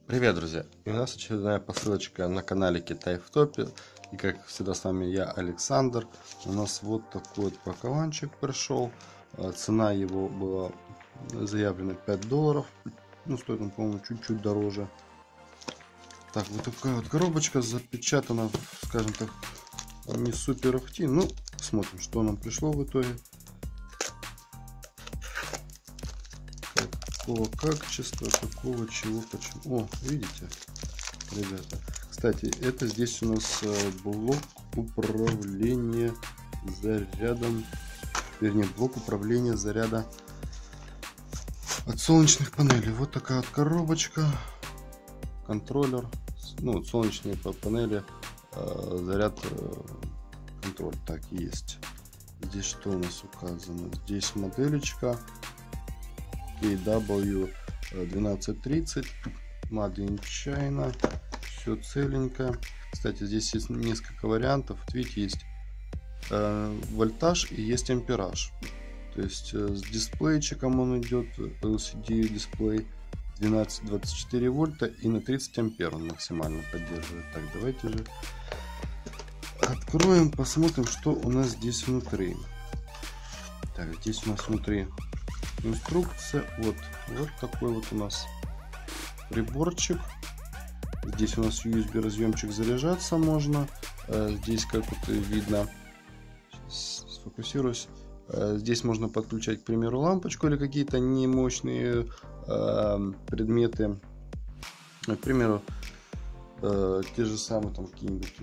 Привет, друзья! И у нас очередная посылочка на канале Китай в топе. И как всегда с вами я, Александр. У нас вот такой вот пакованчик пришел. Цена его была заявлена $5. Ну, стоит он, по-моему, чуть-чуть дороже. Так, вот такая вот коробочка запечатана, скажем так, не супер ахти. Ну, смотрим, что нам пришло в итоге. Какого качества, какого, чего, почему. О, видите, ребята. Кстати, это здесь у нас блок управления зарядом. Вернее, блок управления заряда от солнечных панелей. Вот такая вот коробочка. Контроллер. Ну, солнечные панели. Заряд, контроль. Так, есть. Здесь что у нас указано? Здесь моделечка. KW1230, Made in China, все целенько. Кстати, здесь есть несколько вариантов. Вот видите, есть вольтаж и есть ампераж. То есть с дисплейчиком он идет, LCD дисплей 12-24 вольта и на 30 ампер он максимально поддерживает. Так, давайте же откроем, посмотрим, что у нас здесь внутри. Так, здесь у нас внутри инструкция. Вот такой вот у нас приборчик. Здесь у нас USB разъемчик, заряжаться можно. Здесь, как вот видно, сейчас сфокусируюсь, здесь можно подключать, к примеру, лампочку или какие-то немощные предметы. К примеру, те же самые там какие-нибудь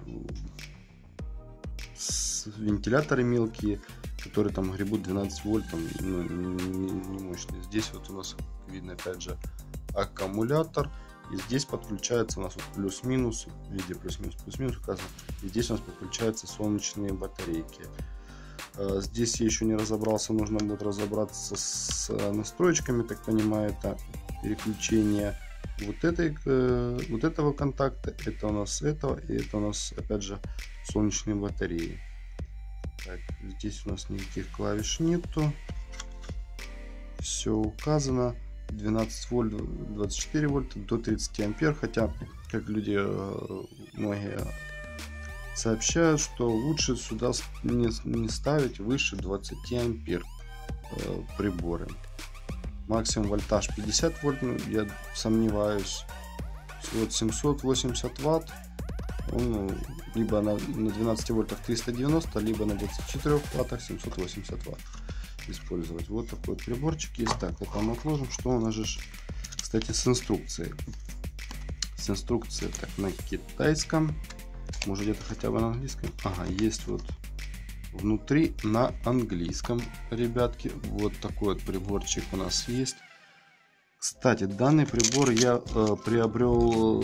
вентиляторы мелкие, которые там гребут 12 вольт, там, ну, не мощные. Здесь вот у нас видно опять же аккумулятор, и здесь подключается у нас вот плюс-минус, везде плюс-минус указано, и здесь у нас подключаются солнечные батарейки. Здесь я еще не разобрался, нужно будет разобраться с настройками, так понимаю, это переключение вот этого контакта, это у нас этого, и это у нас опять же солнечные батареи. Так, здесь у нас никаких клавиш нету, все указано, 12 вольт, 24 вольта до 30 ампер, хотя, как люди многие сообщают, что лучше сюда не ставить выше 20 ампер приборы. Максимум вольтаж 50 вольт, ну, я сомневаюсь. Вот 780 ватт. Он либо на 12 вольтах 390, либо на 24 ваттах 780 ватт использовать. Вот такой вот приборчик есть. Так, это мы отложим. Что у нас же, кстати, с инструкцией? С инструкцией так на китайском. Может, где-то хотя бы на английском. Ага, есть вот внутри на английском, ребятки. Вот такой вот приборчик у нас есть. Кстати, данный прибор я приобрел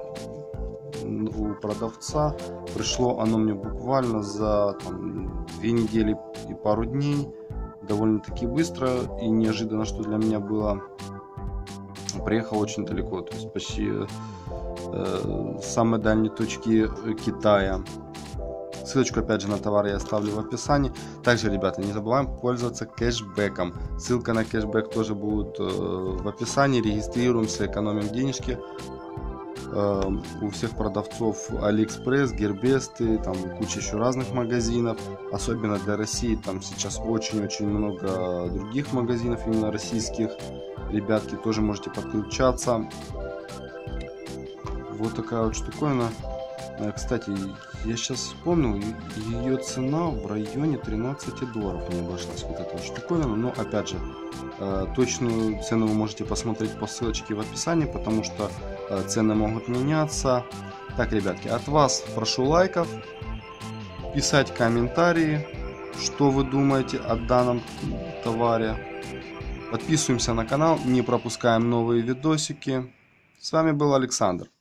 у продавца. Пришло оно мне буквально за 2 недели и пару дней. Довольно-таки быстро и неожиданно, что для меня было. Приехал очень далеко, то есть почти с самой дальней точки Китая. Ссылочку опять же на товар я оставлю в описании. Также, ребята, не забываем пользоваться кэшбэком. Ссылка на кэшбэк тоже будет в описании. Регистрируемся, экономим денежки. У всех продавцов AliExpress, Gearbest, там куча еще разных магазинов. Особенно для России, там сейчас очень-очень много других магазинов, именно российских. Ребятки, тоже можете подключаться. Вот такая вот штуковина. Кстати, я сейчас вспомнил, ее цена в районе $13 мне обошлась, вот эта вот штуковина. Но опять же, точную цену вы можете посмотреть по ссылочке в описании, потому что цены могут меняться. Так, ребятки, от вас прошу лайков, писать комментарии, что вы думаете о данном товаре. Подписываемся на канал, не пропускаем новые видосики. С вами был Александр.